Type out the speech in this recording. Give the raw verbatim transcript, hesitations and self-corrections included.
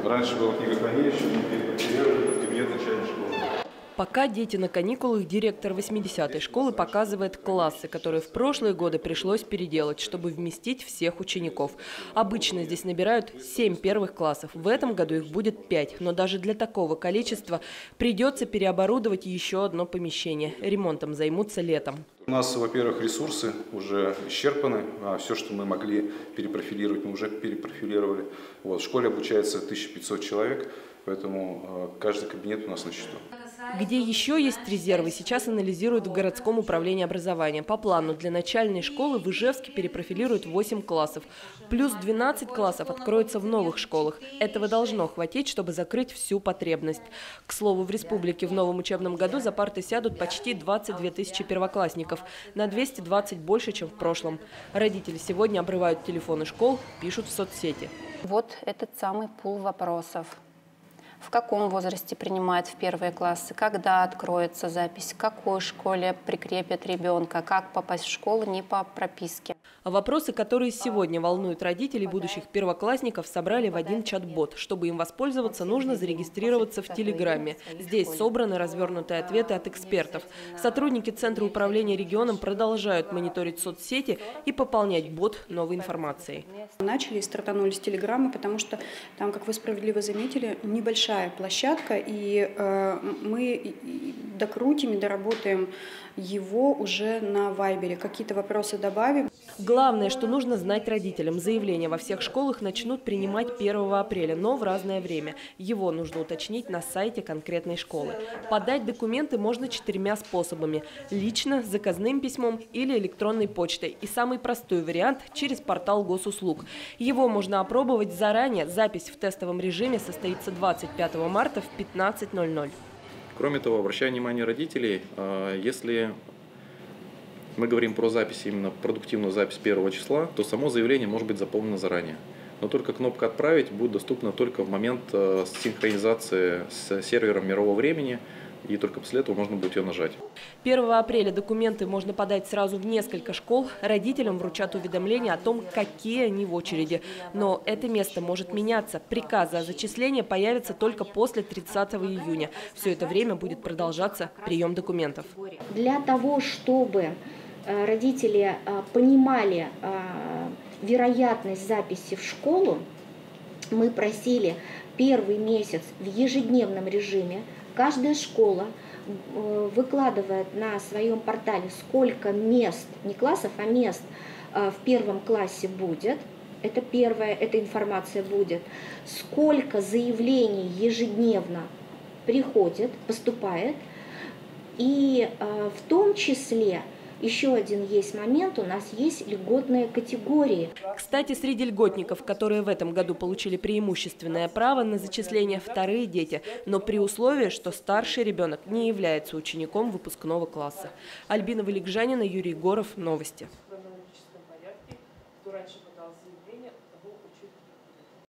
Раньше была книга хранилища, мы перепрофилировали под кабинет начальной школы. Пока дети на каникулах, директор восьмидесятой школы показывает классы, которые в прошлые годы пришлось переделать, чтобы вместить всех учеников. Обычно здесь набирают семь первых классов. В этом году их будет пять. Но даже для такого количества придется переоборудовать еще одно помещение. Ремонтом займутся летом. У нас, во-первых, ресурсы уже исчерпаны. А все, что мы могли перепрофилировать, мы уже перепрофилировали. Вот, в школе обучается тысяча пятьсот человек, поэтому каждый кабинет у нас на счету. Где еще есть резервы, сейчас анализируют в городском управлении образования. По плану для начальной школы в Ижевске перепрофилируют восемь классов. Плюс двенадцать классов откроется в новых школах. Этого должно хватить, чтобы закрыть всю потребность. К слову, в республике в новом учебном году за парты сядут почти двадцать две тысячи первоклассников. На двести двадцать больше, чем в прошлом. Родители сегодня обрывают телефоны школ, пишут в соцсети. Вот этот самый пул вопросов. В каком возрасте принимают в первые классы, когда откроется запись, в какой школе прикрепят ребенка, как попасть в школу не по прописке. Вопросы, которые сегодня волнуют родителей будущих первоклассников, собрали в один чат-бот. Чтобы им воспользоваться, нужно зарегистрироваться в Телеграме. Здесь собраны развернутые ответы от экспертов. Сотрудники Центра управления регионом продолжают мониторить соцсети и пополнять бот новой информацией. Начали и стартанули с Телеграма, потому что там, как вы справедливо заметили, небольшая площадка, и э, мы докрутим и доработаем его уже на Вайбере. Какие-то вопросы добавим. Главное, что нужно знать родителям. Заявления во всех школах начнут принимать первого апреля, но в разное время. Его нужно уточнить на сайте конкретной школы. Подать документы можно четырьмя способами. Лично, заказным письмом или электронной почтой. И самый простой вариант – через портал госуслуг. Его можно опробовать заранее. Запись в тестовом режиме состоится двадцать пятого марта в пятнадцать ноль ноль. Кроме того, обращаю внимание родителей, если мы говорим про запись, именно продуктивную запись первого числа, то само заявление может быть заполнено заранее. Но только кнопка «Отправить» будет доступна только в момент синхронизации с сервером мирового времени, и только после этого можно будет ее нажать. первого апреля документы можно подать сразу в несколько школ. Родителям вручат уведомления о том, какие они в очереди. Но это место может меняться. Приказы о зачислении появятся только после тридцатого июня. Все это время будет продолжаться прием документов. Для того, чтобы родители понимали вероятность записи в школу, мы просили первый месяц в ежедневном режиме. Каждая школа выкладывает на своем портале, сколько мест, не классов, а мест в первом классе будет. Это первая, эта информация будет. Сколько заявлений ежедневно приходит, поступает. И в том числе еще один есть момент, у нас есть льготные категории. Кстати, среди льготников, которые в этом году получили преимущественное право на зачисление, вторые дети, но при условии, что старший ребенок не является учеником выпускного класса. Альбина Валикжанина, Юрий Горов. Новости.